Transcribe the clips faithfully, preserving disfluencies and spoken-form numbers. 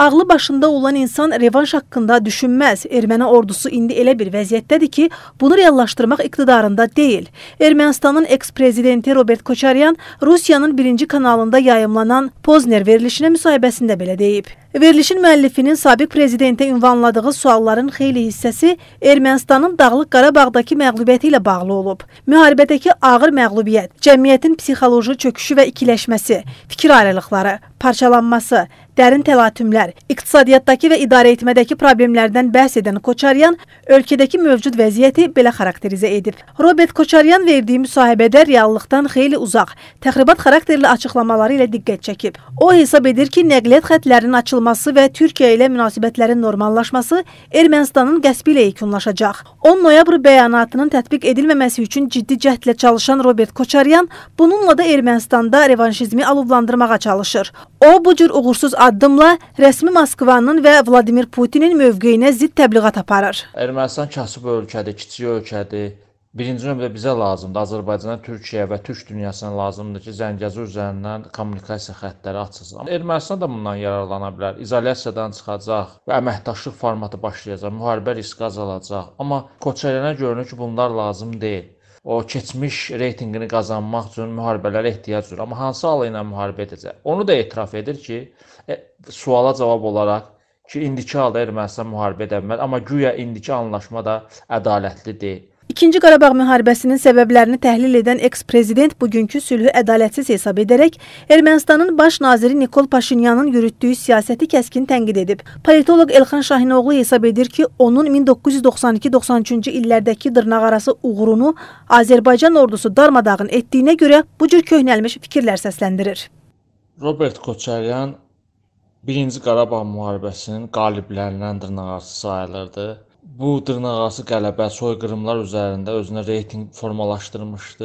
Ağlı başında olan insan revanş haqqında düşünməz. Erməni ordusu indi elə bir vəziyyətdədir ki, bunu reallaşdırmaq iqtidarında deyil. Ermənistanın eks-prezidenti Robert Koçaryan Rusiyanın birinci kanalında yayımlanan Pozner verilişinə müsahibəsində belə deyib. Verilişin müəllifinin sabiq prezidentə ünvanladığı sualların xeyli hissəsi Ermənistanın Dağlıq Qarabağdakı məğlubiyyəti ilə bağlı olub. Müharibədəki ağır məğlubiyyət, cəmiyyətin psixoloji çöküşü və ikiləşməsi, fikir ayrılıqları, parçalanması, dərin təlatümlər, iqtisadiyyatdakı və idarə etmədəki problemlərdən bəhs edən Koçaryan ölkədəki mövcud vəziyyəti belə xarakterizə edib. Robert Koçaryan verdiyi müsahibədə reallıqdan xeyli uzaq, təxribat xarakterli açıqlamaları ilə diqqət çəkib. O hesab edir ki, nəqliyyat xətlərinin açılması və Türkiyə ilə münasibətlərin normallaşması Ermənistanın qəsbi ilə yekunlaşacaq. on noyabr bəyanatının tətbiq edilməməsi üçün ciddi cəhdlə çalışan Robert Koçaryan bununla da Ermənistanda revanşizmi alovlandırmağa çalışır. O, bu cür uğursuz addımla rəsmi Moskvanın və Vladimir Putinin mövqeyinə zidd təbliğat aparır. Ermənistan kasıb ölkədir, kiçik ölkədir. Birinci növbədə bizə lazımdır. Azərbaycana, Türkiyə və Türk dünyasına lazımdır ki, Zəngəzur üzərindən kommunikasiya xəttləri açılsın. Ermənistan da bundan yararlana bilər. İzolyasiyadan çıxacaq və əməkdaşlıq formatı başlayacaq. Müharibə riski azalacaq. Amma Koçaryana görünür ki, bunlar lazım deyil. O keçmiş reytinqini qazanmaq üçün müharibələrə ehtiyac var. Amma hansı alı ilə müharibə edəcək? Onu da etiraf edir ki, e, suala cavab olaraq ki, indiki halda Ermənistan müharibə edə bilməz. Amma güya indiki anlaşma da ədalətli deyil. İkinci Qarabağ müharibəsinin səbəblərini təhlil edən eks-prezident bugünkü sülhü ədalətsiz hesab edərək Ermənistanın baş naziri Nikol Paşinyanın yürütdüyü siyasəti kəskin tənqid edib. Politoloq Elxan Şahinoğlu hesab edir ki, onun min doqquz yüz doxsan iki doxsan üçüncü illərdəki dırnaqarası uğurunu Azərbaycan ordusu darmadağın etdiyinə görə bu cür köhnəlmiş fikirlər səsləndirir. Robert Koçaryan birinci Qarabağ müharibəsinin qaliblərindən dırnaqarası sayılırdı. Bu dırnaqarası qələbə soyqırımlar üzərində özünə reytinq formalaşdırmışdı.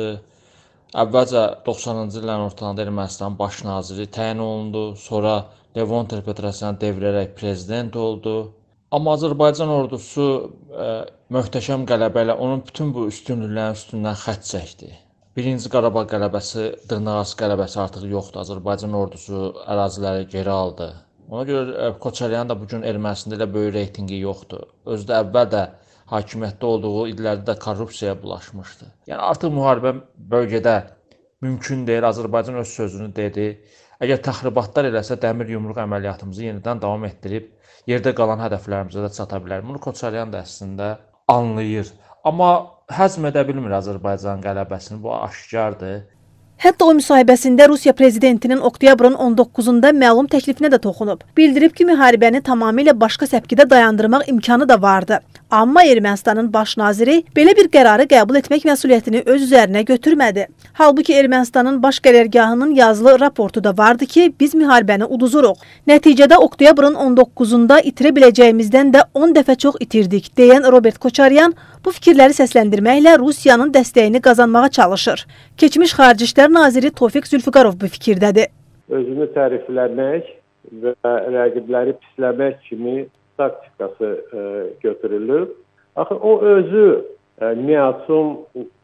Əvvəlcə doxsanıncı illərin ortalarında Ermənistanın baş naziri təyin olundu. Sonra Levon Ter-Petrosyan devrələrək prezident oldu. Amma Azərbaycan ordusu ə, möhtəşəm qələbə ilə onun bütün bu üstünlüklərin üstündən xətt çəkdi. Birinci Qarabağ qələbəsi, dırnaqarası qələbəsi artıq yoxdur. Azərbaycan ordusu əraziləri geri aldı. Ona görə Koçaryan da bugün Ermənistanda elə böyük reytingi yoxdur. Özü də əvvəl də hakimiyyətdə olduğu illərdə də korrupsiyaya bulaşmışdı. Yəni artıq müharibə bölgədə mümkün deyil. Azərbaycan öz sözünü dedi. Əgər təxribatlar eləsə dəmir yumruq əməliyyatımızı yenidən davam etdirib yerdə qalan hədəflərimizə də çata bilər. Bunu Koçaryan da əslində anlayır. Amma həzm edə bilmir Azərbaycan qələbəsini. Bu aşkardır. Hətta o müsahibəsində Rusiya prezidentinin oktyabrın on doqquzunda məlum təklifinə də toxunub. Bildirib ki, müharibəni tamamilə başqa səpkidə dayandırmaq imkanı da vardı. Amma Ermənistanın baş naziri belə bir qərarı qəbul etmək məsuliyyətini öz üzərinə götürmədi. Halbuki Ermənistanın baş qərargahının yazılı raportu da vardı ki, biz müharibəni uduzuruq. Nəticədə oktyabrın on doqquzunda itirə biləcəyimizdən də on dəfə çox itirdik, deyən Robert Koçaryan bu fikirləri səsləndirməklə Rusiyanın dəstəyini qazanmağa çalışır. Keçmiş Xarici İşlər naziri Tofiq Zülfüqarov bu fikirdədir. Özünü tərifləmək və rəqibləri pisləmək kimi taktikası e, götürülür. Axı o özü e, Niyatsum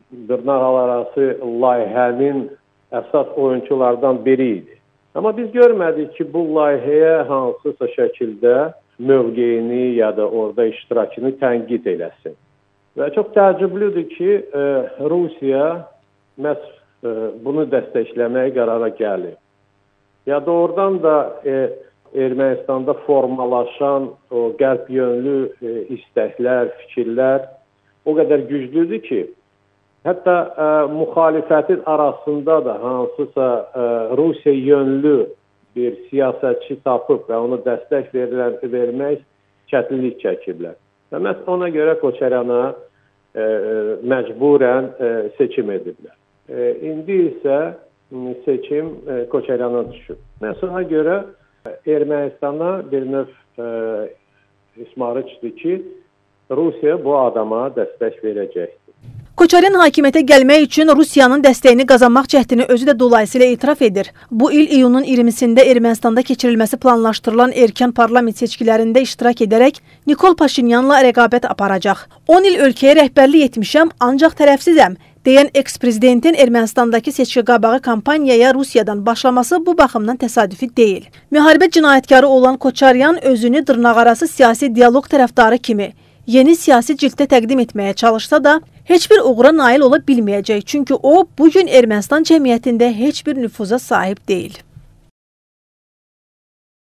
dırnaqarası layihənin əsas oyunculardan biri idi. Amma biz görmədik ki, bu layihəyə hansısa şəkildə mövqeyini ya da orada iştirakını tənqid eləsin. Və çox təəccüblüdür ki, e, Rusiya məhz e, bunu dəstəkləməyə qərara gəlir. Ya doğrudan da e, Ermənistanda formalaşan o qərb yönlü e, istəklər, fikirlər o qədər güclüdür ki, hətta e, müxalifətin arasında da hansısa e, Rusiya yönlü bir siyasətçi tapıb və onu dəstək verilən, vermək çətinlik çəkiblər. Və məhz ona görə Koçaryana e, məcburən e, seçim ediblər. E, indi isə seçim e, Koçaryana düşüb. Məhz ona görə Ermənistana bir növ e, ismarıçdır ki, Rusiya bu adama dəstək verəcəkdir. Koçaryan hakimiyyətə gəlmək üçün Rusiyanın dəstəyini qazanmaq cəhdini özü də dolayısıyla etiraf edir. Bu il iyunun iyirmisində Ermənistanda keçirilməsi planlaşdırılan erkən parlament seçkilərində iştirak edərək Nikol Paşinyanla rəqabət aparacaq. on il ölkəyə rəhbərlik etmişəm, ancaq tərəfsizəm. deyən eks-prezidentin Ermənistandakı seçki qabağı kampaniyaya Rusiyadan başlaması bu baxımdan təsadüfi deyil. Müharibə cinayətkarı olan Koçaryan özünü dırnaqarası siyasi dialoq tərəfdarı kimi yeni siyasi cilddə təqdim etməyə çalışsa da, heç bir uğura nail ola bilməyəcək. Çünki o, bugün Ermənistan cəmiyyətində heç bir nüfuza sahib deyil.